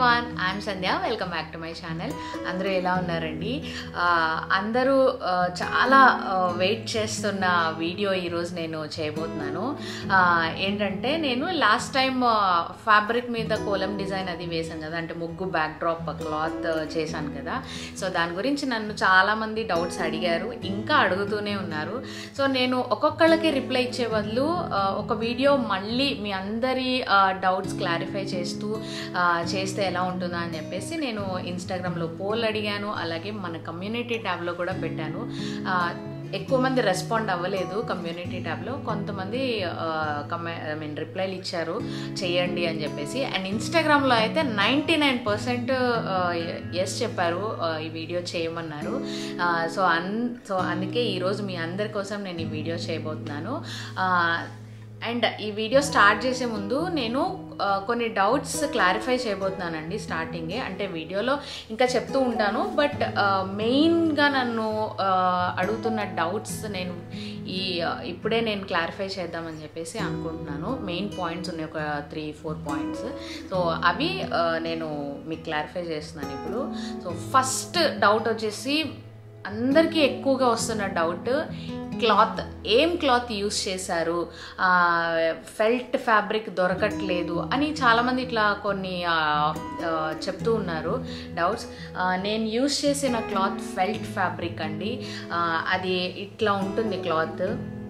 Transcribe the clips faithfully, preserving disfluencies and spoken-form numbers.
Everyone, I'm Sandhya. Welcome back to my channel. అందరూ ఎలా ఉన్నారండి? అందరూ చాలా వెయిట్ చేస్తున్న వీడియో ఈరోజు నేను చేయబోతున్నాను. ఏంటంటే నేను లాస్ట్ టైం ఫ్యాబ్రిక్ మీద కోలం డిజైన్ అది వేసాను కదా, అంటే ముగ్గు బ్యాక్ డ్రాప్ క్లాత్ చేశాను కదా. సో దాని గురించి నన్ను చాలామంది డౌట్స్ అడిగారు, ఇంకా అడుగుతూనే ఉన్నారు. సో నేను ఒక్కొక్కళ్ళకి రిప్లై ఇచ్చే బదులు ఒక వీడియో మళ్ళీ మీ అందరి డౌట్స్ క్లారిఫై చేస్తూ చేస్తే ఎలా ఉంటుందా అని చెప్పేసి నేను ఇన్స్టాగ్రామ్లో పోల్ అడిగాను, అలాగే మన కమ్యూనిటీ ట్యాబ్లో కూడా పెట్టాను. ఎక్కువ మంది రెస్పాండ్ అవ్వలేదు కమ్యూనిటీ ట్యాబ్లో, కొంతమంది కమె ఐ మీన్ రిప్లైలు ఇచ్చారు చేయండి అని చెప్పేసి. అండ్ ఇన్స్టాగ్రామ్లో అయితే నైంటీ నైన్ పర్సెంట్ ఎస్ చెప్పారు, ఈ వీడియో చేయమన్నారు. సో అన్ సో అందుకే ఈరోజు మీ అందరి కోసం నేను ఈ వీడియో చేయబోతున్నాను. అండ్ ఈ వీడియో స్టార్ట్ చేసే ముందు నేను కొన్ని డౌట్స్ క్లారిఫై చేయబోతున్నానండి స్టార్టింగే. అంటే వీడియోలో ఇంకా చెప్తూ ఉంటాను, బట్ మెయిన్గా నన్ను అడుగుతున్న డౌట్స్ నేను ఈ ఇప్పుడే నేను క్లారిఫై చేద్దామని చెప్పేసి అనుకుంటున్నాను. మెయిన్ పాయింట్స్ ఉన్నాయి, ఒక త్రీ ఫోర్ పాయింట్స్. సో అవి నేను మీకు క్లారిఫై చేస్తున్నాను ఇప్పుడు. సో ఫస్ట్ డౌట్ వచ్చేసి అందరికీ ఎక్కువగా వస్తున్న డౌట్, క్లాత్ ఏం క్లాత్ యూస్ చేశారు, ఫెల్ట్ ఫ్యాబ్రిక్ దొరకట్లేదు అని చాలామంది ఇట్లా కొన్ని చెప్తూ ఉన్నారు డౌట్స్. నేను యూస్ చేసిన క్లాత్ ఫెల్ట్ ఫ్యాబ్రిక్ అండి. అది ఇట్లా ఉంటుంది క్లాత్.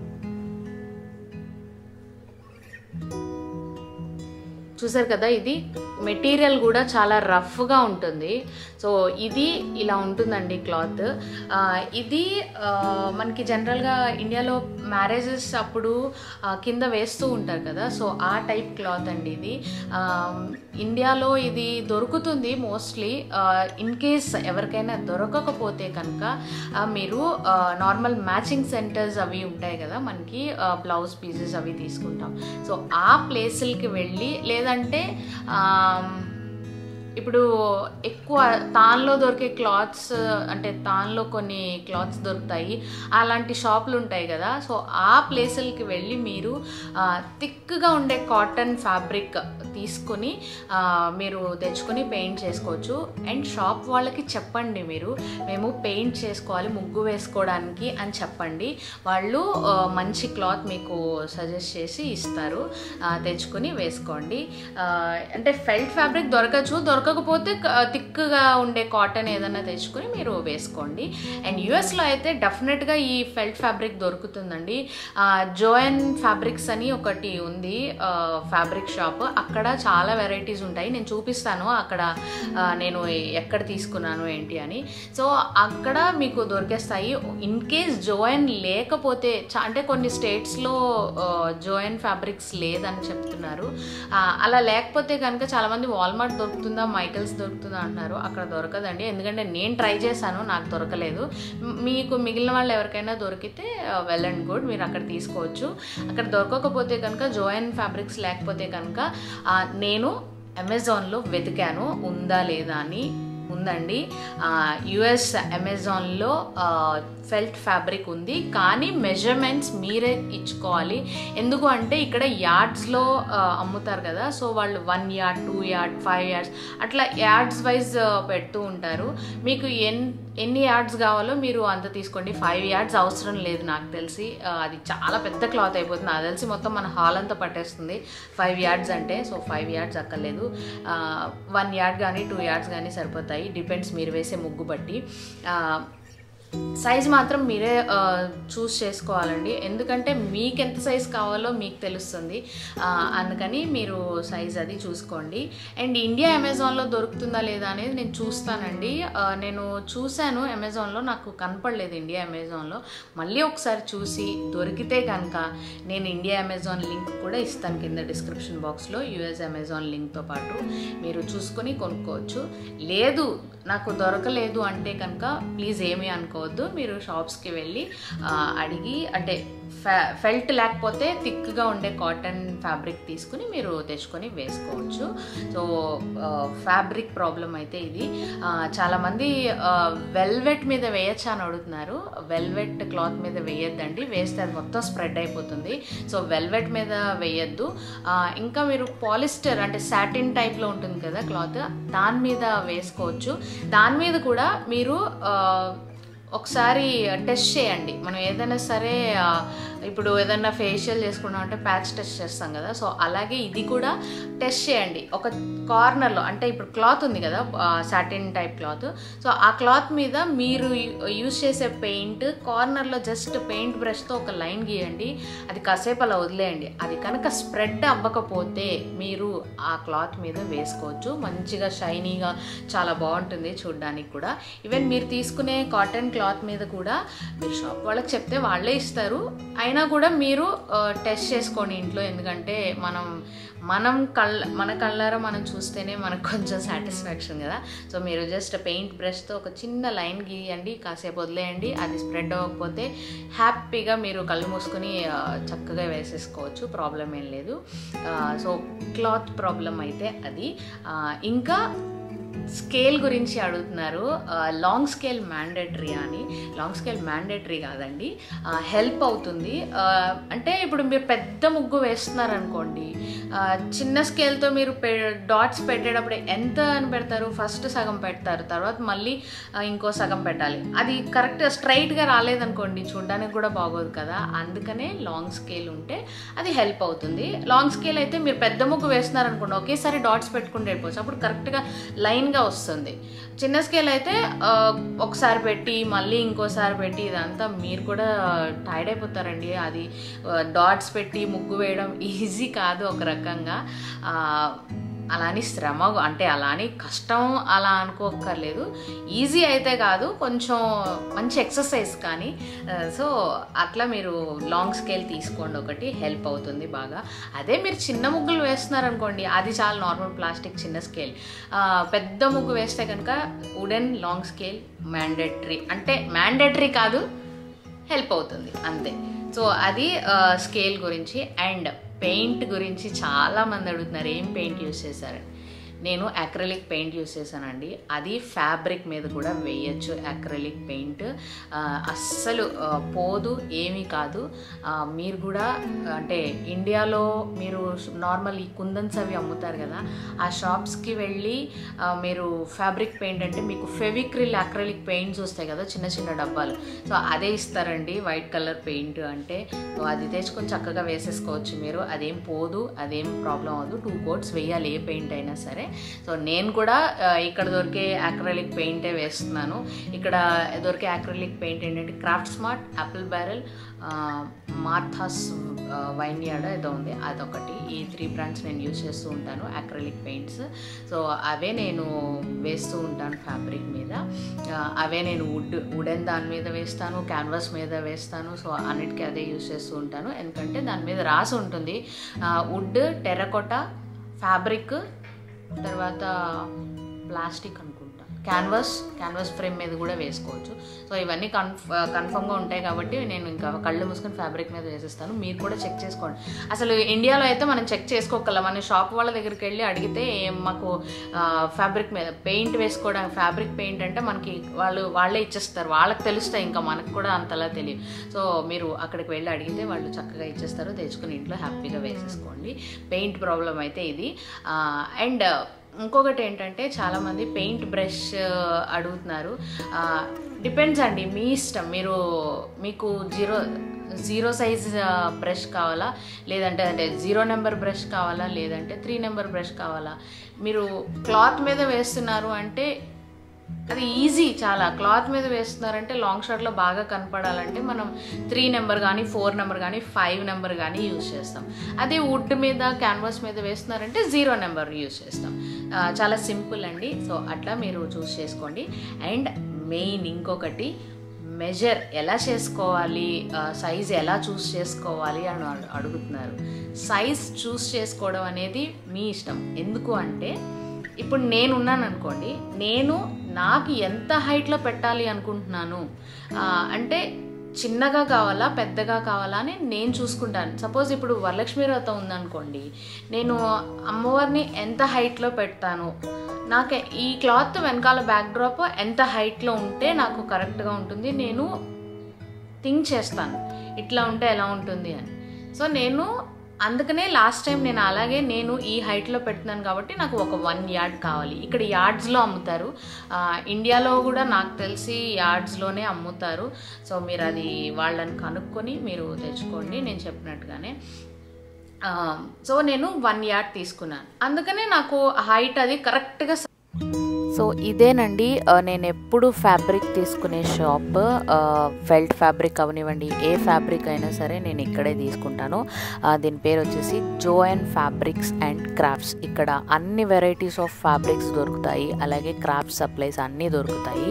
చూసారు కదా, ఇది మెటీరియల్ కూడా చాలా రఫ్గా ఉంటుంది. సో ఇది ఇలా ఉంటుందండి క్లాత్. ఇది మనకి జనరల్గా ఇండియాలో మ్యారేజెస్ అప్పుడు కింద వేస్తూ ఉంటారు కదా, సో ఆ టైప్ క్లాత్ అండి ఇది. ఇండియాలో ఇది దొరుకుతుంది మోస్ట్లీ. ఇన్ కేస్ ఎవరికైనా దొరకకపోతే కనుక మీరు నార్మల్ మ్యాచింగ్ సెంటర్స్ అవి ఉంటాయి కదా మనకి, బ్లౌజ్ పీసెస్ అవి తీసుకుంటాం. సో ఆ ప్లేసులకి వెళ్ళి, లేదంటే ఇప్పుడు ఎక్కువ తాన్లో దొరికే క్లాత్స్, అంటే తాన్లో కొన్ని క్లాత్స్ దొరుకుతాయి, అలాంటి షాపులు ఉంటాయి కదా. సో ఆ ప్లేసులకి వెళ్ళి మీరు థిక్గా ఉండే కాటన్ ఫ్యాబ్రిక్ తీసుకొని మీరు తెచ్చుకొని పెయింట్ చేసుకోవచ్చు. అండ్ షాప్ వాళ్ళకి చెప్పండి, మీరు మేము పెయింట్ చేసుకోవాలి ముగ్గు వేసుకోవడానికి అని చెప్పండి. వాళ్ళు మంచి క్లాత్ మీకు సజెస్ట్ చేసి ఇస్తారు, తెచ్చుకొని వేసుకోండి. అంటే ఫెల్ట్ ఫ్యాబ్రిక్ దొరకచ్చు, దొరకకపోతే థిక్గా ఉండే కాటన్ ఏదైనా తెచ్చుకొని మీరు వేసుకోండి. అండ్ యూఎస్లో అయితే డెఫినెట్గా ఈ ఫెల్ట్ ఫ్యాబ్రిక్ దొరుకుతుందండి. జోయన్ ఫ్యాబ్రిక్స్ అని ఒకటి ఉంది ఫ్యాబ్రిక్ షాప్, అక్కడ చాలా వెరైటీస్ ఉంటాయి. నేను చూపిస్తాను అక్కడ నేను ఎక్కడ తీసుకున్నాను ఏంటి అని. సో అక్కడ మీకు దొరికేస్తాయి. ఇన్ కేస్ జోయన్ లేకపోతే, అంటే కొన్ని స్టేట్స్లో జోయన్ ఫ్యాబ్రిక్స్ లేదని చెప్తున్నారు. అలా లేకపోతే కనుక చాలామంది వాల్మార్ట్ దొరుకుతుందా, మైకల్స్ దొరుకుతుందా అంటున్నారు. అక్కడ దొరకదండి, ఎందుకంటే నేను ట్రై చేశాను, నాకు దొరకలేదు. మీకు మిగిలిన వాళ్ళు ఎవరికైనా దొరికితే వెల్ అండ్ గుడ్, మీరు అక్కడ తీసుకోవచ్చు. అక్కడ దొరకకపోతే కనుక, జోయన్ ఫ్యాబ్రిక్స్ లేకపోతే కనుక నేను అమెజాన్లో వెతికాను ఉందా లేదా అని. ఉందండి, యుఎస్ అమెజాన్లో ఫెల్ట్ ఫ్యాబ్రిక్ ఉంది, కానీ మెజర్మెంట్స్ మీరే ఇచ్చుకోవాలి. ఎందుకు అంటే ఇక్కడ యార్డ్స్లో అమ్ముతారు కదా, సో వాళ్ళు one yard, two yard, five yards అట్లా యార్డ్స్ వైజ్ పెడుతూ ఉంటారు. మీకు ఎన్ ఎన్ని యార్డ్స్ కావాలో మీరు అంత తీసుకోండి. ఫైవ్ యార్డ్స్ అవసరం లేదు నాకు తెలిసి, అది చాలా పెద్ద క్లాత్ అయిపోతుంది. నాకు తెలిసి మొత్తం మన హాల్ అంతా పట్టేస్తుంది ఫైవ్ యార్డ్స్ అంటే. సో ఫైవ్ యార్డ్స్ అక్కర్లేదు, వన్ యార్డ్ కానీ టూ యార్డ్స్ కానీ సరిపోతాయి, డిపెండ్స్ మీరు వేసే ముగ్గు బట్టి. సైజ్ మాత్రం మీరే చూస్ చేసుకోవాలండి, ఎందుకంటే మీకు ఎంత సైజ్ కావాలో మీకు తెలుస్తుంది. అందుకని మీరు సైజ్ అది చూసుకోండి. అండ్ ఇండియా అమెజాన్లో దొరుకుతుందా లేదా అనేది నేను చూస్తానండి. నేను చూశాను అమెజాన్లో, నాకు కనపడలేదు ఇండియా అమెజాన్లో. మళ్ళీ ఒకసారి చూసి దొరికితే కనుక నేను ఇండియా అమెజాన్ లింక్ కూడా ఇస్తాను కింద డిస్క్రిప్షన్ బాక్స్లో, యూఎస్ అమెజాన్ లింక్తో పాటు మీరు చూసుకొని కొనుక్కోవచ్చు. లేదు నాకు దొరకలేదు అంటే కనుక ప్లీజ్ ఏమీ అనుకో అనుకోవద్దు, మీరు షాప్స్కి వెళ్ళి అడిగి, అంటే ఫె ఫెల్ట్ లేకపోతే థిక్గా ఉండే కాటన్ ఫ్యాబ్రిక్ తీసుకుని మీరు తెచ్చుకొని వేసుకోవచ్చు. సో ఫ్యాబ్రిక్ ప్రాబ్లం అయితే ఇది. చాలామంది వెల్వెట్ మీద వేయచ్చా అని అడుగుతున్నారు. వెల్వెట్ క్లాత్ మీద వేయొద్దండి, వేస్తే అది మొత్తం స్ప్రెడ్ అయిపోతుంది. సో వెల్వెట్ మీద వేయద్దు. ఇంకా మీరు పాలిస్టర్ అంటే సాటిన్ టైప్లో ఉంటుంది కదా క్లాత్, దాని మీద వేసుకోవచ్చు. దాని మీద కూడా మీరు ఒకసారి టెస్ట్ చేయండి. మనం ఏదైనా సరే ఇప్పుడు ఏదైనా ఫేషియల్ చేసుకున్నాం అంటే ప్యాచ్ టెస్ట్ చేస్తాం కదా, సో అలాగే ఇది కూడా టెస్ట్ చేయండి. ఒక కార్నర్లో, అంటే ఇప్పుడు క్లాత్ ఉంది కదా సాటిన్ టైప్ క్లాత్, సో ఆ క్లాత్ మీద మీరు యూజ్ చేసే పెయింట్ కార్నర్లో జస్ట్ పెయింట్ బ్రష్తో ఒక లైన్ గీయండి. అది కాసేపు అలా వదిలేయండి. అది కనుక స్ప్రెడ్ అవ్వకపోతే మీరు ఆ క్లాత్ మీద వేసుకోవచ్చు. మంచిగా షైనీగా చాలా బాగుంటుంది చూడడానికి కూడా. ఈవెన్ మీరు తీసుకునే కాటన్ క్లాత్ మీద కూడా మీరు షాప్ వాళ్ళకి చెప్తే వాళ్ళే ఇస్తారు. అయినా కూడా మీరు టెస్ట్ చేసుకోండి ఇంట్లో, ఎందుకంటే మనం మనం కళ్ళ మన కళ్ళారా మనం చూస్తేనే మనకు కొంచెం సాటిస్ఫాక్షన్ కదా. సో మీరు జస్ట్ పెయింట్ బ్రష్తో ఒక చిన్న లైన్ గీయండి, కాసేపు వదిలేయండి. అది స్ప్రెడ్ అవ్వకపోతే హ్యాపీగా మీరు కళ్ళు మూసుకొని చక్కగా వేసేసుకోవచ్చు, ప్రాబ్లం ఏం లేదు. సో క్లాత్ ప్రాబ్లం అయితే అది. ఇంకా స్కేల్ గురించి అడుగుతున్నారు. లాంగ్ స్కేల్ మ్యాండేటరీ అని. లాంగ్ స్కేల్ మ్యాండేటరీ కాదండి, హెల్ప్ అవుతుంది. అంటే ఇప్పుడు మీరు పెద్ద ముగ్గు వేస్తున్నారనుకోండి, చిన్న స్కేల్తో మీరు పె డాట్స్ పెట్టేటప్పుడు ఎంత అని పెడతారు? ఫస్ట్ సగం పెడతారు, తర్వాత మళ్ళీ ఇంకో సగం పెట్టాలి. అది కరెక్ట్గా స్ట్రైట్గా రాలేదనుకోండి, చూడడానికి కూడా బాగోదు కదా. అందుకనే లాంగ్ స్కేల్ ఉంటే అది హెల్ప్ అవుతుంది. లాంగ్ స్కేల్ అయితే మీరు పెద్ద ముగ్గు వేస్తున్నారనుకోండి, ఒకేసారి డాట్స్ పెట్టుకుంటూ వెళ్ళిపోవచ్చు, అప్పుడు కరెక్ట్గా లైన్గా వస్తుంది. చిన్న స్కేల్ అయితే ఒకసారి పెట్టి మళ్ళీ ఇంకోసారి పెట్టి ఇదంతా మీరు కూడా టైర్డ్ అయిపోతారండి. అది డాట్స్ పెట్టి ముగ్గు వేయడం ఈజీ కాదు ఒక రకంగా. అలాని శ్రమ అంటే అలాని కష్టం అలా అనుకోక్కర్లేదు. ఈజీ అయితే కాదు, కొంచెం మంచి ఎక్సర్సైజ్ కానీ. సో అట్లా మీరు లాంగ్ స్కేల్ తీసుకోండి, ఒకటి హెల్ప్ అవుతుంది బాగా. అదే మీరు చిన్న ముగ్గులు వేస్తున్నారనుకోండి, అది చాలా నార్మల్ ప్లాస్టిక్ చిన్న స్కేల్. పెద్ద ముగ్గు వేస్తే కనుక వుడెన్ లాంగ్ స్కేల్ మ్యాండేటరీ, అంటే మ్యాండేటరీ కాదు, హెల్ప్ అవుతుంది అంతే. సో అది స్కేల్ గురించి. అండ్ పెయింట్ గురించి చాలామంది అడుగుతున్నారు, ఏం పెయింట్ యూస్ చేశారని. నేను అక్రిలిక్ పెయింట్ యూస్ చేశానండి. అది ఫ్యాబ్రిక్ మీద కూడా వేయచ్చు. అక్రిలిక్ పెయింట్ అస్సలు పోదు, ఏమీ కాదు. మీరు కూడా అంటే ఇండియాలో మీరు నార్మల్ ఈ కుందన్స్ అవి అమ్ముతారు కదా, ఆ షాప్స్కి వెళ్ళి మీరు ఫ్యాబ్రిక్ పెయింట్ అంటే మీకు ఫెవిక్రిల్ అక్రిలిక్ పెయింట్స్ వస్తాయి కదా చిన్న చిన్న డబ్బాలు, సో అదే ఇస్తారండి వైట్ కలర్ పెయింట్ అంటే. సో అది తెచ్చుకొని చక్కగా వేసేసుకోవచ్చు మీరు, అదేం పోదు, అదేం ప్రాబ్లం అవ్వదు. టూ కోట్స్ వేయాలి ఏ పెయింట్ అయినా సరే. సో నేను కూడా ఇక్కడ దొరికే అక్రిలిక్ పెయింటే వేస్తున్నాను. ఇక్కడ దొరికే అక్రిలిక్ పెయింట్ ఏంటంటే Craft smart, Apple Barrel, Martha's Vineyard ఏదో ఉంది, అదొకటి. ఈ త్రీ బ్రాండ్స్ నేను యూజ్ చేస్తూ ఉంటాను అక్రిలిక్ పెయింట్స్. సో అవే నేను వేస్తూ ఉంటాను ఫ్యాబ్రిక్ మీద. అవే నేను వుడ్ వుడెన్ దాని మీద వేస్తాను, క్యాన్వాస్ మీద వేస్తాను. సో అన్నిటికీ అదే యూజ్ చేస్తూ ఉంటాను, ఎందుకంటే దాని మీద రాసి ఉంటుంది వుడ్, టెర్రకోటా, ఫ్యాబ్రిక్, తర్వాత ప్లాస్టిక్ అనుకుంటా, క్యాన్వాస్ క్యాన్వాస్ ఫ్రేమ్ మీద కూడా వేసుకోవచ్చు. సో ఇవన్నీ కన్ఫ కన్ఫర్మ్గా ఉంటాయి కాబట్టి నేను ఇంకా కళ్ళు మూసుకొని ఫ్యాబ్రిక్ మీద వేసేస్తాను. మీరు కూడా చెక్ చేసుకోండి. అసలు ఇండియాలో అయితే మనం చెక్ చేసుకోగలం. మన షాప్ వాళ్ళ దగ్గరికి వెళ్ళి అడిగితే మాకు ఫ్యాబ్రిక్ మీద పెయింట్ వేసుకోవడానికి, ఫ్యాబ్రిక్ పెయింట్ అంటే మనకి వాళ్ళు వాళ్ళే ఇచ్చేస్తారు, వాళ్ళకి తెలుస్తాయి, ఇంకా మనకు కూడా అంతలా తెలియదు. సో మీరు అక్కడికి వెళ్ళి అడిగితే వాళ్ళు చక్కగా ఇచ్చేస్తారు, తెచ్చుకుని ఇంట్లో హ్యాపీగా వేసేసుకోండి. పెయింట్ ప్రాబ్లం అయితే ఇది. అండ్ ఇంకొకటి ఏంటంటే చాలామంది పెయింట్ బ్రష్ అడుగుతున్నారు. డిపెండ్స్ అండి, మీ ఇష్టం. మీరు మీకు జీరో జీరో సైజ్ బ్రష్ కావాలా, లేదంటే అంటే జీరో నెంబర్ బ్రష్ కావాలా, లేదంటే త్రీ నెంబర్ బ్రష్ కావాలా. మీరు క్లాత్ మీద వేస్తున్నారు అంటే అది ఈజీ చాలా. క్లాత్ మీద వేస్తున్నారంటే లాంగ్ షాట్లో బాగా కనపడాలంటే మనం త్రీ నెంబర్ కానీ, ఫోర్ నెంబర్ కానీ, ఫైవ్ నెంబర్ కానీ యూజ్ చేస్తాం. అదే వుడ్ మీద, క్యాన్వాస్ మీద వేస్తున్నారంటే జీరో నెంబర్ యూజ్ చేస్తాం. చాలా సింపుల్ అండి. సో అట్లా మీరు చూస్ చేసుకోండి. అండ్ మెయిన్ ఇంకొకటి, మెజర్ ఎలా చేసుకోవాలి, సైజ్ ఎలా చూస్ చేసుకోవాలి అని అడుగుతున్నారు. సైజ్ చూస్ చేసుకోవడం అనేది మీ ఇష్టం. ఎందుకు అంటే ఇప్పుడు నేనున్నాను అనుకోండి, నేను నాకు ఎంత హైట్లో పెట్టాలి అనుకుంటున్నాను, అంటే చిన్నగా కావాలా పెద్దగా కావాలా అని నేను చూసుకుంటాను. సపోజ్ ఇప్పుడు వరలక్ష్మి వ్రతం ఉందనుకోండి, నేను అమ్మవారిని ఎంత హైట్లో పెడతాను, నాకు ఈ క్లాత్ వెనకాల బ్యాక్ డ్రాప్ ఎంత హైట్లో ఉంటే నాకు కరెక్ట్గా ఉంటుంది, నేను థింక్ చేస్తాను ఇట్లా ఉంటే ఎలా ఉంటుంది అని. సో నేను అందుకనే లాస్ట్ టైం నేను అలాగే నేను ఈ హైట్లో పెడుతున్నాను కాబట్టి నాకు ఒక వన్ యార్డ్ కావాలి. ఇక్కడ యార్డ్స్లో అమ్ముతారు, ఇండియాలో కూడా నాకు తెలిసి యార్డ్స్లోనే అమ్ముతారు. సో మీరు అది వాళ్ళని కనుక్కొని మీరు తెచ్చుకోండి నేను చెప్పినట్టుగానే. సో నేను వన్ యార్డ్ తీసుకున్నాను, అందుకనే నాకు హైట్ అది కరెక్ట్గా. సో ఇదేనండి నేను ఎప్పుడు ఫ్యాబ్రిక్ తీసుకునే షాప్. ఫెల్ట్ ఫ్యాబ్రిక్ అవనివ్వండి, ఏ ఫ్యాబ్రిక్ అయినా సరే నేను ఇక్కడే తీసుకుంటాను. దీని పేరు వచ్చేసి జోయన్ ఫ్యాబ్రిక్స్ అండ్ క్రాఫ్ట్స్. ఇక్కడ అన్ని వెరైటీస్ ఆఫ్ ఫ్యాబ్రిక్స్ దొరుకుతాయి, అలాగే క్రాఫ్ట్ సప్లైస్ అన్నీ దొరుకుతాయి.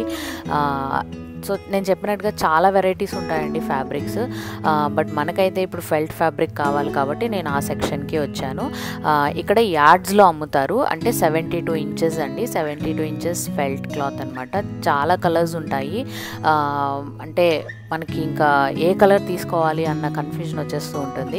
సో నేను చెప్పినట్టుగా చాలా వెరైటీస్ ఉంటాయండి ఫ్యాబ్రిక్స్, బట్ మనకైతే ఇప్పుడు ఫెల్ట్ ఫ్యాబ్రిక్ కావాలి కాబట్టి నేను ఆ సెక్షన్కి వచ్చాను. ఇక్కడ యార్డ్స్లో అమ్ముతారు, అంటే సెవెంటీ టూ ఇంచెస్ అండి, seventy two inches felt cloth అనమాట. చాలా కలర్స్ ఉంటాయి, అంటే మనకి ఇంకా ఏ కలర్ తీసుకోవాలి అన్న కన్ఫ్యూజన్ వచ్చేస్తూ ఉంటుంది.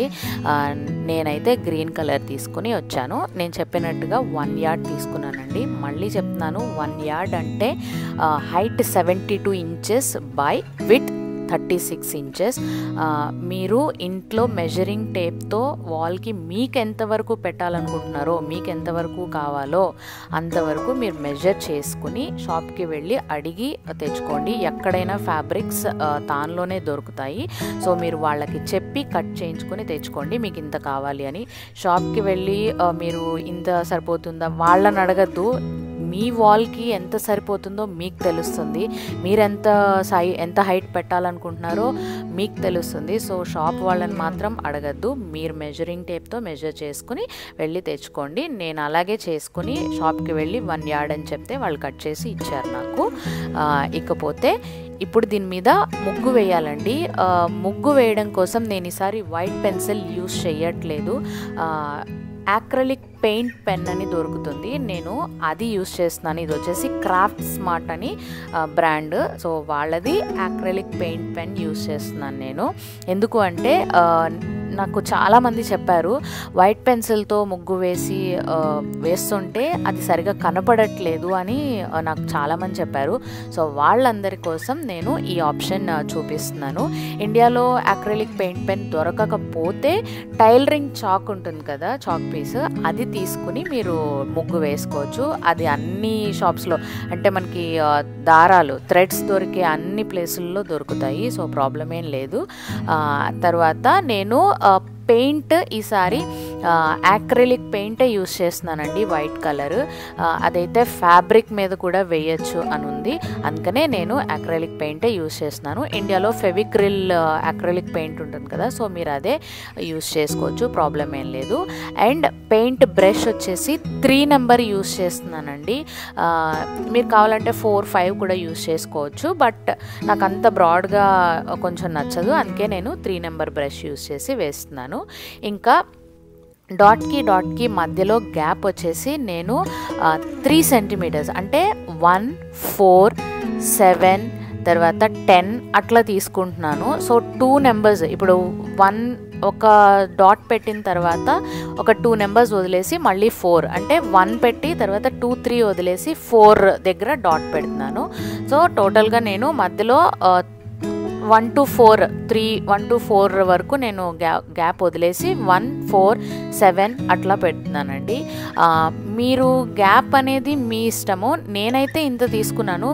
నేనైతే గ్రీన్ కలర్ తీసుకుని వచ్చాను. నేను చెప్పినట్టుగా వన్ యార్డ్ తీసుకున్నానండి. మళ్ళీ చెప్తున్నాను, వన్ యార్డ్ అంటే height seventy two inches by with thirty six inches. మీరు ఇంట్లో మెజరింగ్ టేప్తో వాల్కి మీకు ఎంతవరకు పెట్టాలనుకుంటున్నారో, మీకు ఎంతవరకు కావాలో అంతవరకు మీరు మెజర్ చేసుకుని షాప్కి వెళ్ళి అడిగి తెచ్చుకోండి. ఎక్కడైనా ఫ్యాబ్రిక్స్ దానిలోనే దొరుకుతాయి. సో మీరు వాళ్ళకి చెప్పి కట్ చేయించుకొని తెచ్చుకోండి మీకు ఇంత కావాలి అని. షాప్కి వెళ్ళి మీరు ఇంత సరిపోతుందా వాళ్ళని అడగద్దు, మీ వాల్కి ఎంత సరిపోతుందో మీకు తెలుస్తుంది, మీరు ఎంత సై ఎంత హైట్ పెట్టాలనుకుంటున్నారో మీకు తెలుస్తుంది. సో షాప్ వాళ్ళని మాత్రం అడగద్దు, మీరు మెజరింగ్ టేప్తో మెజర్ చేసుకుని వెళ్ళి తెచ్చుకోండి. నేను అలాగే చేసుకుని షాప్కి వెళ్ళి వన్ యార్డ్ అని చెప్తే వాళ్ళు కట్ చేసి ఇచ్చారు నాకు. ఇకపోతే ఇప్పుడు దీని మీద ముగ్గు వేయాలండి. ముగ్గు వేయడం కోసం నేను ఈసారి వైట్ పెన్సిల్ యూజ్ చేయట్లేదు, యాక్రిలిక్ పెయింట్ పెన్ అని దొరుకుతుంది, నేను అది యూస్ చేస్తున్నాను. ఇది వచ్చేసి క్రాఫ్ట్ స్మార్ట్ అని బ్రాండ్, సో వాళ్ళది యాక్రిలిక్ పెయింట్ పెన్ యూస్ చేస్తున్నాను నేను. ఎందుకు అంటే నాకు చాలామంది చెప్పారు వైట్ పెన్సిల్తో ముగ్గు వేసి వేస్తుంటే అది సరిగా కనపడట్లేదు అని నాకు చాలామంది చెప్పారు. సో వాళ్ళందరి కోసం నేను ఈ ఆప్షన్ చూపిస్తున్నాను. ఇండియాలో యాక్రిలిక్ పెయింట్ పెన్ దొరకకపోతే టైలరింగ్ చాక్ ఉంటుంది కదా, చాక్ పీస్, అది తీసుకుని మీరు ముగ్గు వేసుకోవచ్చు. అది అన్ని షాప్స్లో, అంటే మనకి దారాలు థ్రెడ్స్ దొరికే అన్ని ప్లేసుల్లో దొరుకుతాయి, సో ప్రాబ్లం ఏం లేదు. తర్వాత నేను పెయింట్ ఈసారి యాక్రిలిక్ పెయింటే యూస్ చేస్తున్నానండి, వైట్ కలర్. అదైతే ఫ్యాబ్రిక్ మీద కూడా వేయచ్చు అని ఉంది, అందుకనే నేను యాక్రిలిక్ పెయింటే యూస్ చేస్తున్నాను. ఇండియాలో ఫెవిక్రిల్ యాక్రిలిక్ పెయింట్ ఉంటుంది కదా, సో మీరు అదే యూస్ చేసుకోవచ్చు, ప్రాబ్లం ఏం లేదు. అండ్ పెయింట్ బ్రష్ వచ్చేసి త్రీ నెంబర్ యూస్ చేస్తున్నానండి. మీరు కావాలంటే ఫోర్ ఫైవ్ కూడా యూస్ చేసుకోవచ్చు, బట్ నాకు అంత బ్రాడ్గా కొంచెం నచ్చదు, అందుకే నేను త్రీ నెంబర్ బ్రష్ యూస్ చేసి వేస్తున్నాను. ఇంకా డాట్కి డాట్కి మధ్యలో గ్యాప్ వచ్చేసి నేను త్రీ సెంటీమీటర్స్ అంటే వన్ ఫోర్ సెవెన్ తర్వాత టెన్ అట్లా తీసుకుంటున్నాను. సో టూ నెంబర్స్, ఇప్పుడు వన్ ఒక డాట్ పెట్టిన తర్వాత ఒక టూ నెంబర్స్ వదిలేసి మళ్ళీ ఫోర్, అంటే వన్ పెట్టి తర్వాత టూ త్రీ వదిలేసి ఫోర్ దగ్గర డాట్ పెడుతున్నాను. సో టోటల్గా నేను మధ్యలో one two four three one two four వరకు నేను గ్యాప్ గ్యాప్ వదిలేసి వన్ ఫోర్ సెవెన్ అట్లా పెడుతున్నానండి. మీరు గ్యాప్ అనేది మీ ఇష్టము, నేనైతే ఇంత తీసుకున్నాను.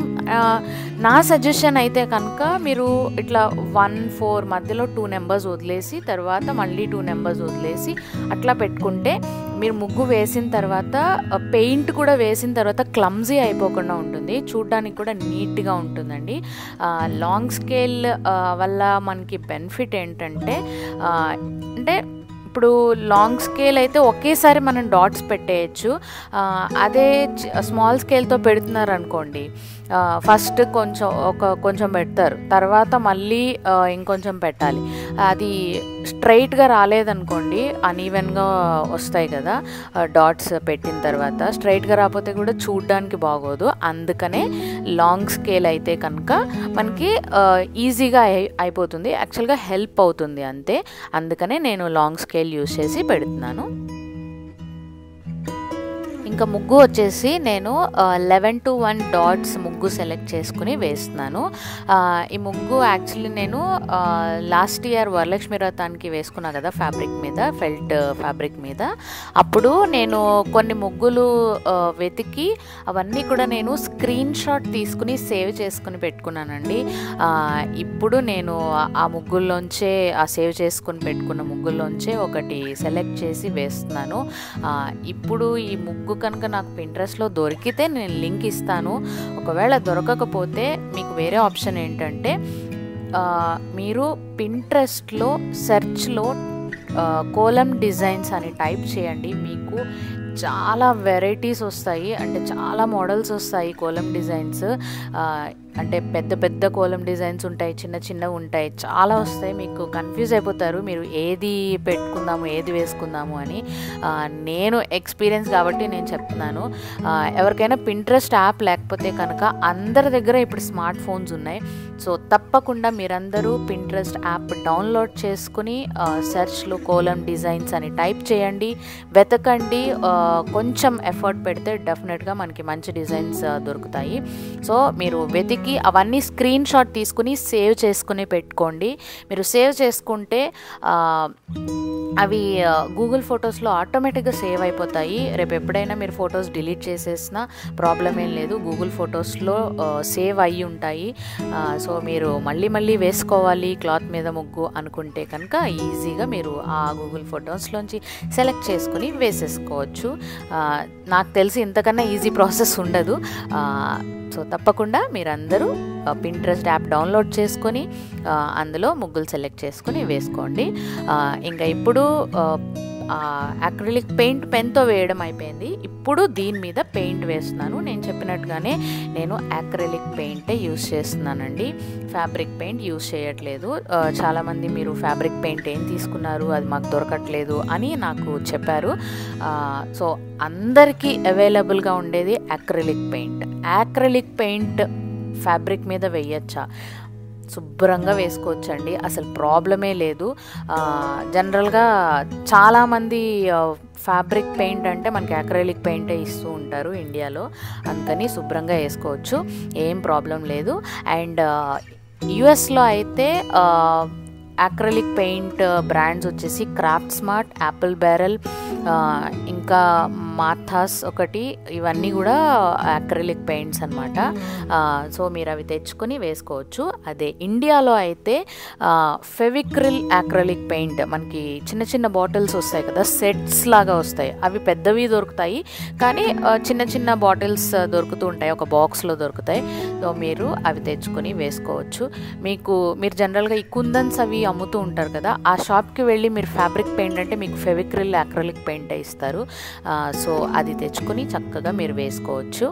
నా సజెషన్ అయితే కనుక మీరు ఇట్లా వన్ ఫోర్ మధ్యలో టూ నెంబర్స్ వదిలేసి తర్వాత మళ్ళీ టూ నెంబర్స్ వదిలేసి అట్లా పెట్టుకుంటే మీరు ముగ్గు వేసిన తర్వాత పెయింట్ కూడా వేసిన తర్వాత క్లమ్జీ అయిపోకుండా ఉంటుంది, చూడ్డానికి కూడా నీట్గా ఉంటుందండి. లాంగ్ స్కేల్ వల్ల మనకి బెనిఫిట్ ఏంటంటే, అంటే ఇప్పుడు లాంగ్ స్కేల్ అయితే ఒకేసారి మనం డాట్స్ పెట్టేయచ్చు, అదే స్మాల్ స్కేల్తో పెడుతున్నారు అనుకోండి ఫస్ట్ కొంచెం ఒక కొంచెం పెడతారు, తర్వాత మళ్ళీ ఇంకొంచెం పెట్టాలి. అది స్ట్రైట్గా రాలేదనుకోండి అన్ఈవెన్గా వస్తాయి కదా డాట్స్ పెట్టిన తర్వాత. స్ట్రైట్గా రాకపోతే కూడా చూడ్డానికి బాగోదు. అందుకనే లాంగ్ స్కేల్ అయితే కనుక మనకి ఈజీగా అయిపోతుంది, యాక్చువల్గా హెల్ప్ అవుతుంది అంతే. అందుకనే నేను లాంగ్ స్కేల్ యూస్ చేసి పెడుతున్నాను. ఇంకా ముగ్గు వచ్చేసి నేను లెవెన్ టు వన్ డాట్స్ ముగ్గు సెలెక్ట్ చేసుకుని వేస్తున్నాను. ఈ ముగ్గు యాక్చువల్లీ నేను లాస్ట్ ఇయర్ వరలక్ష్మి వ్రతానికి వేసుకున్నా కదా ఫ్యాబ్రిక్ మీద, ఫెల్ట్ ఫ్యాబ్రిక్ మీద. అప్పుడు నేను కొన్ని ముగ్గులు వెతికి అవన్నీ కూడా నేను స్క్రీన్ షాట్ తీసుకుని సేవ్ చేసుకుని పెట్టుకున్నానండి. ఇప్పుడు నేను ఆ ముగ్గుల్లోంచే ఆ సేవ్ చేసుకుని పెట్టుకున్న ముగ్గుల్లోంచే ఒకటి సెలెక్ట్ చేసి వేస్తున్నాను. ఇప్పుడు ఈ ముగ్గు కనుక నాకు పింట్రెస్ట్లో దొరికితే నేను లింక్ ఇస్తాను. ఒకవేళ దొరకకపోతే మీకు వేరే ఆప్షన్ ఏంటంటే మీరు పింట్రెస్ట్లో సెర్చ్లో కోలం డిజైన్స్ అని టైప్ చేయండి. మీకు చాలా వెరైటీస్ వస్తాయి, అంటే చాలా మోడల్స్ వస్తాయి కోలం డిజైన్స్. అంటే పెద్ద పెద్ద కోలం డిజైన్స్ ఉంటాయి, చిన్న చిన్నవి ఉంటాయి, చాలా వస్తాయి. మీకు కన్ఫ్యూజ్ అయిపోతారు మీరు ఏది పెట్టుకుందాము ఏది వేసుకుందాము అని. నేను ఎక్స్పీరియన్స్ కాబట్టి నేను చెప్తున్నాను. ఎవరికైనా పింట్రెస్ట్ యాప్ లేకపోతే కనుక అందరి దగ్గర ఇప్పుడు స్మార్ట్ ఫోన్స్ ఉన్నాయి. సో తప్పకుండా మీరందరూ పింట్రెస్ట్ యాప్ డౌన్లోడ్ చేసుకుని సెర్చ్లో కోలం డిజైన్స్ అని టైప్ చేయండి, వెతకండి. కొంచెం ఎఫర్ట్ పెడితే డెఫినెట్గా మనకి మంచి డిజైన్స్ దొరుకుతాయి. సో మీరు వెతికి అవన్నీ స్క్రీన్ షాట్ తీసుకుని సేవ్ చేసుకుని పెట్టుకోండి. మీరు సేవ్ చేసుకుంటే అవి గూగుల్ ఫొటోస్లో ఆటోమేటిక్గా సేవ్ అయిపోతాయి. రేపు ఎప్పుడైనా మీరు ఫొటోస్ డిలీట్ చేసేసినా ప్రాబ్లం ఏం లేదు, గూగుల్ ఫొటోస్లో సేవ్ అయ్యి ఉంటాయి. సో మీరు మళ్ళీ మళ్ళీ వేసుకోవాలి క్లాత్ మీద ముగ్గు అనుకుంటే కనుక ఈజీగా మీరు ఆ గూగుల్ ఫొటోస్లోంచి సెలెక్ట్ చేసుకుని వేసేసుకోవచ్చు. నాకు తెలిసి ఇంతకన్నా ఈజీ ప్రాసెస్ ఉండదు. సో తప్పకుండా మీరందరూ పింట్రెస్ట్ యాప్ డౌన్లోడ్ చేసుకొని అందులో ముగ్గులు సెలెక్ట్ చేసుకుని వేసుకోండి. ఇంకా ఇప్పుడు అక్రిలిక్ పెయింట్ పెన్తో వేయడం అయిపోయింది. ఇప్పుడు దీని మీద పెయింట్ వేస్తున్నాను. నేను చెప్పినట్టుగానే నేను అక్రిలిక్ పెయింటే యూస్ చేస్తున్నానండి, ఫ్యాబ్రిక్ పెయింట్ యూస్ చేయట్లేదు. చాలామంది మీరు ఫ్యాబ్రిక్ పెయింట్ ఏం తీసుకున్నారు, అది మాకు దొరకట్లేదు అని నాకు చెప్పారు. సో అందరికీ అవైలబుల్గా ఉండేది acrylic paint. Acrylic paint fabric మీద వేయచ్చా? శుభ్రంగా వేసుకోవచ్చండి, అసలు ప్రాబ్లమే లేదు. జనరల్గా చాలామంది ఫ్యాబ్రిక్ పెయింట్ అంటే మనకి అక్రిలిక్ పెయింటే ఇస్తూ ఉంటారు ఇండియాలో, అందుకని శుభ్రంగా వేసుకోవచ్చు, ఏం ప్రాబ్లం లేదు. అండ్ యుఎస్లో అయితే అక్రిలిక్ పెయింట్ బ్రాండ్స్ వచ్చేసి క్రాఫ్ట్ స్మార్ట్, యాపిల్ బ్యారెల్, ఇంకా మాథాస్ ఒకటి, ఇవన్నీ కూడా అక్రిలిక్ పెయింట్స్ అనమాట. సో మీరు అవి తెచ్చుకొని వేసుకోవచ్చు. అదే ఇండియాలో అయితే ఫెవిక్రిల్ అక్రిలిక్ పెయింట్ మనకి చిన్న చిన్న బాటిల్స్ వస్తాయి కదా, సెట్స్ లాగా వస్తాయి. అవి పెద్దవి దొరుకుతాయి, కానీ చిన్న చిన్న బాటిల్స్ దొరుకుతూ ఉంటాయి, ఒక బాక్స్లో దొరుకుతాయి. సో మీరు అవి తెచ్చుకొని వేసుకోవచ్చు. మీకు మీరు జనరల్గా ఈ కుందన్స్ అవి అమ్ముతూ ఉంటారు కదా, ఆ షాప్కి వెళ్ళి మీరు ఫ్యాబ్రిక్ పెయింట్ అంటే మీకు ఫెవిక్రిల్ అక్రిలిక్ పెయింటే ఇస్తారు. సో అది తెచ్చుకొని చక్కగా మీరు వేసుకోవచ్చు.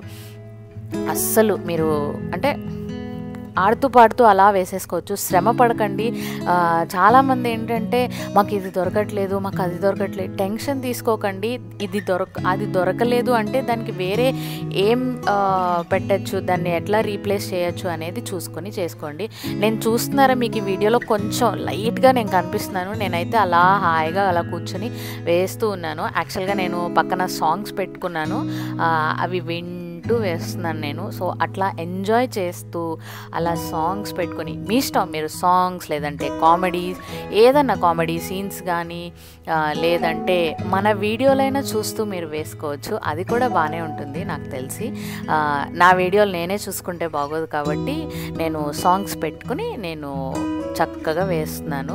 అస్సలు మీరు అంటే ఆడుతూ పాడుతూ అలా వేసేసుకోవచ్చు, శ్రమ పడకండి. చాలామంది ఏంటంటే మాకు ఇది దొరకట్లేదు, మాకు అది దొరకట్లేదు, టెన్షన్ తీసుకోకండి. ఇది దొరక అది దొరకలేదు అంటే దానికి వేరే ఏం పెట్టచ్చు, దాన్ని ఎట్లా రీప్లేస్ చేయొచ్చు అనేది చూసుకొని చేసుకోండి. నేను చూస్తున్నారా మీకు ఈ వీడియోలో కొంచెం లైట్గా నేను కనిపిస్తున్నాను, నేనైతే అలా హాయిగా అలా కూర్చొని వేస్తూ ఉన్నాను. యాక్చువల్గా నేను పక్కన సాంగ్స్ పెట్టుకున్నాను, అవి విన్ వేస్తున్నాను నేను. సో అట్లా ఎంజాయ్ చేస్తూ అలా సాంగ్స్ పెట్టుకొని, మీ ఇష్టం, మీరు సాంగ్స్ లేదంటే కామెడీస్, ఏదన్నా కామెడీ సీన్స్ కానీ లేదంటే మన వీడియోలైనా చూస్తూ మీరు వేసుకోవచ్చు, అది కూడా బాగానే ఉంటుంది. నాకు తెలిసి నా వీడియోలు నేనే చూసుకుంటే బాగోదు కాబట్టి నేను సాంగ్స్ పెట్టుకుని నేను చక్కగా వేస్తున్నాను.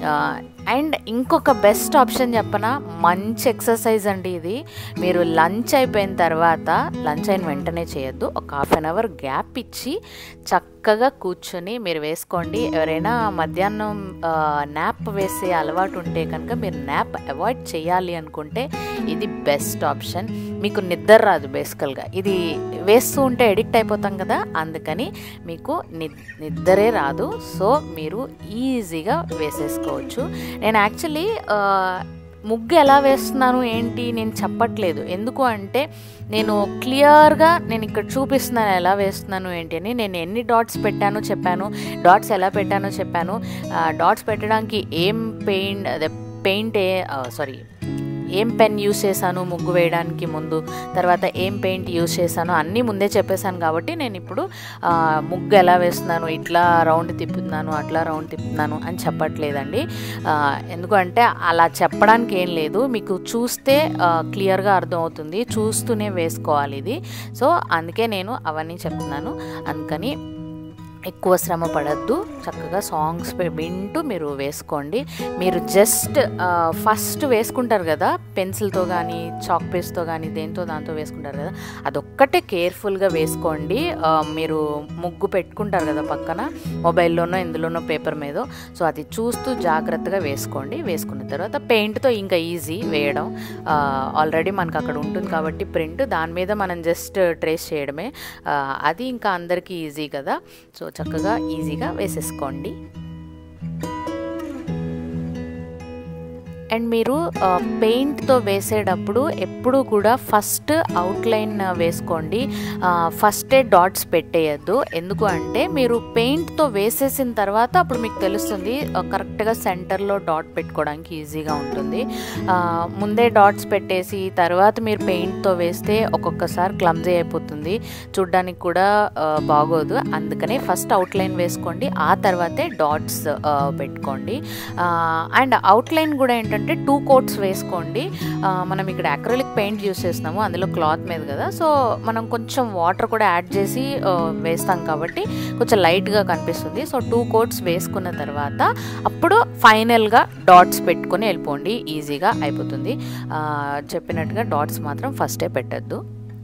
అండ్ ఇంకొక బెస్ట్ ఆప్షన్ చెప్పనా, మంచి ఎక్సర్సైజ్ అండి ఇది. మీరు లంచ్ అయిపోయిన తర్వాత, లంచ్ అయిన వెంటనే చేయొద్దు, ఒక హాఫ్ అన్ అవర్ గ్యాప్ ఇచ్చి చక్కగా కూర్చొని మీరు వేసుకోండి. ఎవరైనా మధ్యాహ్నం నాప్ వేసే అలవాటు ఉంటే కనుక మీరు నాప్ అవాయిడ్ చేయాలి అనుకుంటే ఇది బెస్ట్ ఆప్షన్. మీకు నిద్ర రాదు బేసికల్గా, ఇది వేస్తూ ఉంటే ఎడిక్ట్ అయిపోతాం కదా, అందుకని మీకు నిద్రే రాదు. సో మీరు ఈజీగా వేసేసుకోవచ్చు. నేను యాక్చువల్లీ ముగ్గు ఎలా వేస్తున్నాను ఏంటి నేను చెప్పట్లేదు, ఎందుకు అంటే నేను క్లియర్గా నేను ఇక్కడ చూపిస్తున్నాను ఎలా వేస్తున్నాను ఏంటి అని. నేను ఎన్ని డాట్స్ పెట్టానో చెప్పాను, డాట్స్ ఎలా పెట్టానో చెప్పాను, డాట్స్ పెట్టడానికి ఏం పెయింట్ అదే పెయింట్ ఏ సారీ ఏం పెన్ యూస్ చేశాను ముగ్గు వేయడానికి ముందు, తర్వాత ఏం పెయింట్ యూస్ చేశాను అన్నీ ముందే చెప్పేశాను. కాబట్టి నేను ఇప్పుడు ముగ్గు ఎలా వేస్తున్నాను, ఇట్లా రౌండ్ తిప్పుతున్నాను అట్లా రౌండ్ తిప్పుతున్నాను అని చెప్పట్లేదండి. ఎందుకంటే అలా చెప్పడానికి ఏం లేదు, మీకు చూస్తే క్లియర్గా అర్థమవుతుంది, చూస్తూనే వేసుకోవాలి ఇది. సో అందుకే నేను అవన్నీ చెప్తున్నాను. అందుకని ఎక్కువ శ్రమ పడద్దు, చక్కగా సాంగ్స్ వింటూ మీరు వేసుకోండి. మీరు జస్ట్ ఫస్ట్ వేసుకుంటారు కదా పెన్సిల్తో కానీ చాక్ పీస్తో కానీ దేంతో దాంతో వేసుకుంటారు కదా, అదొక్కటే కేర్ఫుల్గా వేసుకోండి. మీరు ముగ్గు పెట్టుకుంటారు కదా పక్కన మొబైల్లోనో ఇందులోనో పేపర్ మీదో, సో అది చూస్తూ జాగ్రత్తగా వేసుకోండి. వేసుకున్న తర్వాత పెయింట్తో ఇంకా ఈజీ వేయడం, ఆల్రెడీ మనకు అక్కడ ఉంటుంది కాబట్టి ప్రింట్, దాని మీద మనం జస్ట్ ట్రేస్ చేయడమే, అది ఇంకా అందరికీ ఈజీ కదా. సో చక్కగా ఈజీగా వేసేసుకోండి. అండ్ మీరు పెయింట్తో వేసేటప్పుడు ఎప్పుడు కూడా ఫస్ట్ అవుట్లైన్ వేసుకోండి, ఫస్టే డాట్స్ పెట్టేయద్దు. ఎందుకు అంటే మీరు పెయింట్తో వేసేసిన తర్వాత అప్పుడు మీకు తెలుస్తుంది కరెక్ట్గా సెంటర్లో డాట్ పెట్టుకోవడానికి ఈజీగా ఉంటుంది. ముందే డాట్స్ పెట్టేసి తర్వాత మీరు పెయింట్తో వేస్తే ఒక్కొక్కసారి క్లమ్జీ అయిపోతుంది, చూడ్డానికి కూడా బాగోదు. అందుకనే ఫస్ట్ అవుట్లైన్ వేసుకోండి, ఆ తర్వాతే డాట్స్ పెట్టుకోండి. అండ్ అవుట్లైన్ కూడా ఏంటంటే అంటే టూ కోట్స్ వేసుకోండి. మనం ఇక్కడ అక్రిలిక్ పెయింట్ యూస్ చేస్తున్నాము అందులో క్లాత్ మీద కదా, సో మనం కొంచెం వాటర్ కూడా యాడ్ చేసి వేస్తాం కాబట్టి కొంచెం లైట్గా కనిపిస్తుంది. సో టూ కోట్స్ వేసుకున్న తర్వాత అప్పుడు ఫైనల్గా డాట్స్ పెట్టుకొని వెళ్ళిపోండి, ఈజీగా అయిపోతుంది. చెప్పినట్టుగా డాట్స్ మాత్రం ఫస్టే పెట్టద్దు.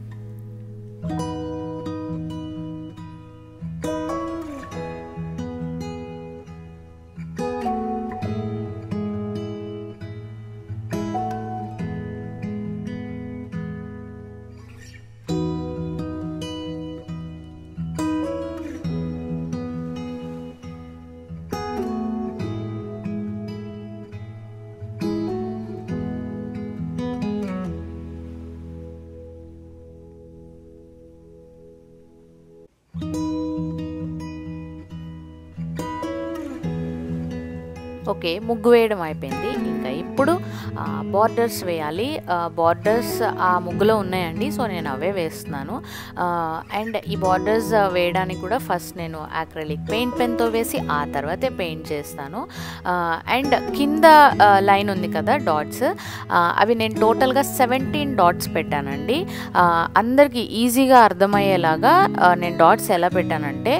ఓకే, ముగ్గు వేయడం అయిపోయింది. ఇంకా ఇప్పుడు బార్డర్స్ వేయాలి. బార్డర్స్ ఆ ముగ్గులో ఉన్నాయండి, సో నేను అవే వేస్తున్నాను. అండ్ ఈ బార్డర్స్ వేయడానికి కూడా ఫస్ట్ నేను అక్రిలిక్ పెయింట్ పెన్తో వేసి ఆ తర్వాతే పెయింట్ చేస్తాను. అండ్ కింద లైన్ ఉంది కదా డాట్స్, అవి నేను టోటల్గా సెవెంటీన్ డాట్స్ పెట్టానండి. అందరికీ ఈజీగా అర్థమయ్యేలాగా నేను డాట్స్ ఎలా పెట్టానంటే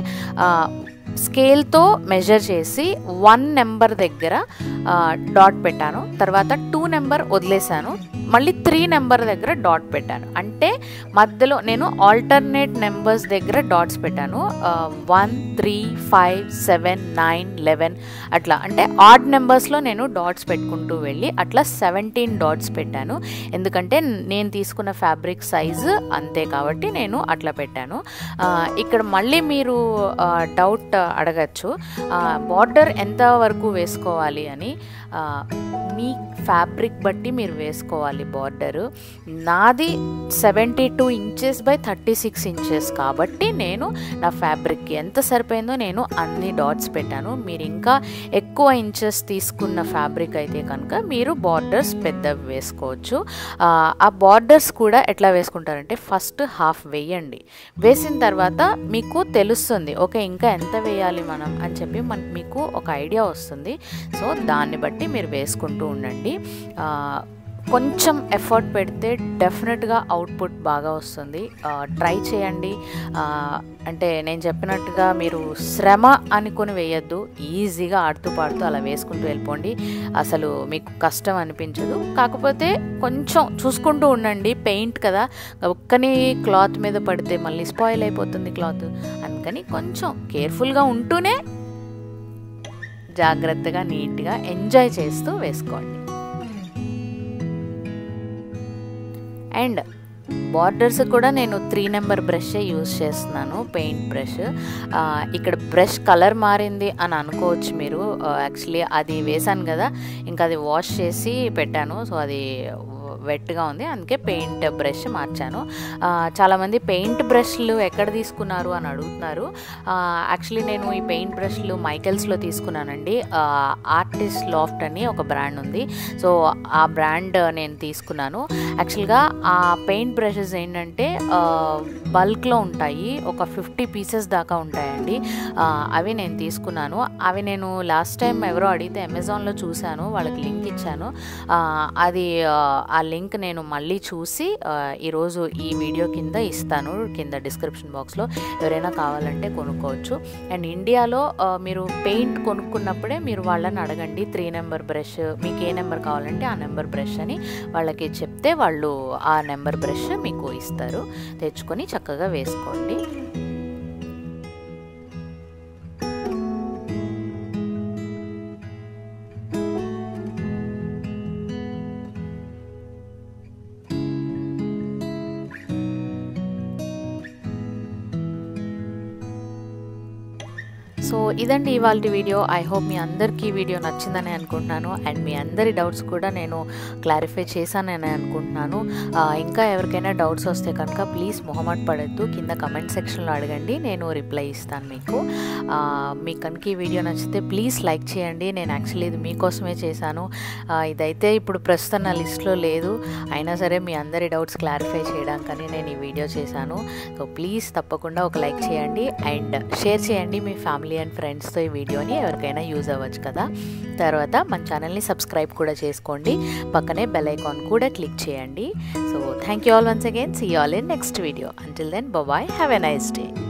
స్కేల్తో మెజర్ చేసి వన్ నెంబర్ దగ్గర డాట్ పెట్టాను, తర్వాత టూ నెంబర్ వదిలేసాను, మళ్ళీ త్రీ నెంబర్ దగ్గర డాట్ పెట్టాను. అంటే మధ్యలో నేను ఆల్టర్నేట్ నెంబర్స్ దగ్గర డాట్స్ పెట్టాను. One three five seven nine eleven అట్లా, అంటే ఆడ్ నెంబర్స్లో నేను డాట్స్ పెట్టుకుంటూ వెళ్ళి అట్లా సెవెంటీన్ డాట్స్ పెట్టాను. ఎందుకంటే నేను తీసుకున్న ఫ్యాబ్రిక్ సైజు అంతే కాబట్టి నేను అట్లా పెట్టాను. ఇక్కడ మళ్ళీ మీరు డౌట్ అడగచ్చు, బార్డర్ ఎంత వరకు వేసుకోవాలి అని. మీ ఫ్యాబ్రిక్ బట్టి మీరు వేసుకోవాలి బార్డరు. నాది seventy two inches by thirty six inches కాబట్టి నేను నా ఫ్యాబ్రిక్కి ఎంత సరిపోయిందో నేను అన్ని డాట్స్ పెట్టాను. మీరు ఇంకా ఎక్కువ ఇంచెస్ తీసుకున్న ఫ్యాబ్రిక్ అయితే కనుక మీరు బార్డర్స్ పెద్దవి వేసుకోవచ్చు. ఆ బార్డర్స్ కూడా ఎట్లా వేసుకుంటారంటే ఫస్ట్ హాఫ్ వేయండి, వేసిన తర్వాత మీకు తెలుస్తుంది ఓకే ఇంకా ఎంత వేయాలి మనం అని చెప్పి మనకు మీకు ఒక ఐడియా వస్తుంది. సో దాన్ని బట్టి మీరు వేసుకుంటూ ఉండండి. కొంచెం ఎఫర్ట్ పెడితే డెఫినెట్గా అవుట్పుట్ బాగా వస్తుంది. ట్రై చేయండి. అంటే నేను చెప్పినట్టుగా మీరు శ్రమ అనుకొని వేయద్దు, ఈజీగా ఆడుతూ పాడుతూ అలా వేసుకుంటూ వెళ్ళిపోండి, అసలు మీకు కష్టం అనిపించదు. కాకపోతే కొంచెం చూసుకుంటూ ఉండండి, పెయింట్ కదా ఒక్కని క్లాత్ మీద పడితే మళ్ళీ స్పాయిల్ అయిపోతుంది క్లాత్, అందుకని కొంచెం కేర్ఫుల్గా ఉంటూనే జాగ్రత్తగా నీట్గా ఎంజాయ్ చేస్తూ వేసుకోండి. అండ్ బార్డర్స్ కూడా నేను త్రీ నెంబర్ బ్రషే యూజ్ చేస్తున్నాను, పెయింట్ బ్రష్. ఇక్కడ బ్రష్ కలర్ మారింది అని అనుకోవచ్చు మీరు. యాక్చువల్లీ అది వేసాను కదా, ఇంకా అది వాష్ చేసి పెట్టాను, సో అది వెట్గా ఉంది, అందుకే పెయింట్ బ్రష్ మార్చాను. చాలామంది పెయింట్ బ్రష్లు ఎక్కడ తీసుకున్నారు అని అడుగుతున్నారు. యాక్చువల్లీ నేను ఈ పెయింట్ బ్రష్లు మైకెల్స్లో తీసుకున్నానండి. ఆర్టిస్ట్ లాఫ్ట్ అని ఒక బ్రాండ్ ఉంది, సో ఆ బ్రాండ్ నేను తీసుకున్నాను. యాక్చువల్గా ఆ పెయింట్ బ్రషెస్ ఏంటంటే బల్క్లో ఉంటాయి, ఒక ఫిఫ్టీ పీసెస్ దాకా ఉంటాయండి. అవి నేను తీసుకున్నాను. అవి నేను లాస్ట్ టైం ఎవరో అడిగితే అమెజాన్లో చూశాను, వాళ్ళకి లింక్ ఇచ్చాను. అది ఆ లింక్ నేను మళ్ళీ చూసి ఈరోజు ఈ వీడియో కింద ఇస్తాను, కింద డిస్క్రిప్షన్ బాక్స్లో, ఎవరైనా కావాలంటే కొనుక్కోవచ్చు. అండ్ ఇండియాలో మీరు పెయింట్ కొనుక్కున్నప్పుడే మీరు వాళ్ళని అడగండి త్రీ నెంబర్ బ్రష్, మీకు ఏ నెంబర్ కావాలంటే ఆ నెంబర్ బ్రష్ అని వాళ్ళకి చెప్తే వాళ్ళు ఆ నెంబర్ బ్రష్ మీకు ఇస్తారు, తెచ్చుకొని చక్కగా వేసుకోండి. సో ఇదండి ఇవాళ వీడియో. ఐ హోప్ మీ అందరికీ వీడియో నచ్చిందని అనుకుంటున్నాను, అండ్ మీ అందరి డౌట్స్ కూడా నేను క్లారిఫై చేశానని అనుకుంటున్నాను. ఇంకా ఎవరికైనా డౌట్స్ వస్తే కనుక ప్లీజ్ మొహమాట పడద్దు, కింద కమెంట్ సెక్షన్లో అడగండి, నేను రిప్లై ఇస్తాను మీకు. మీకు కనుక ఈ వీడియో నచ్చితే ప్లీజ్ లైక్ చేయండి. నేను యాక్చువల్లీ ఇది మీకోసమే చేశాను, ఇదైతే ఇప్పుడు ప్రస్తుతం నా లిస్ట్లో లేదు, అయినా సరే మీ అందరి డౌట్స్ క్లారిఫై చేయడానికని నేను ఈ వీడియో చేశాను. సో ప్లీజ్ తప్పకుండా ఒక లైక్ చేయండి అండ్ షేర్ చేయండి మీ ఫ్యామిలీ అండ్ ఫ్రెండ్స్తో ఈ వీడియోని, ఎవరికైనా యూజ్ అవ్వచ్చు కదా. తర్వాత మన ఛానల్ని సబ్స్క్రైబ్ కూడా చేసుకోండి, పక్కనే బెల్ ఐకాన్ కూడా క్లిక్ చేయండి. So thank you all once again, see you all in next video. Until then bye, have a nice day.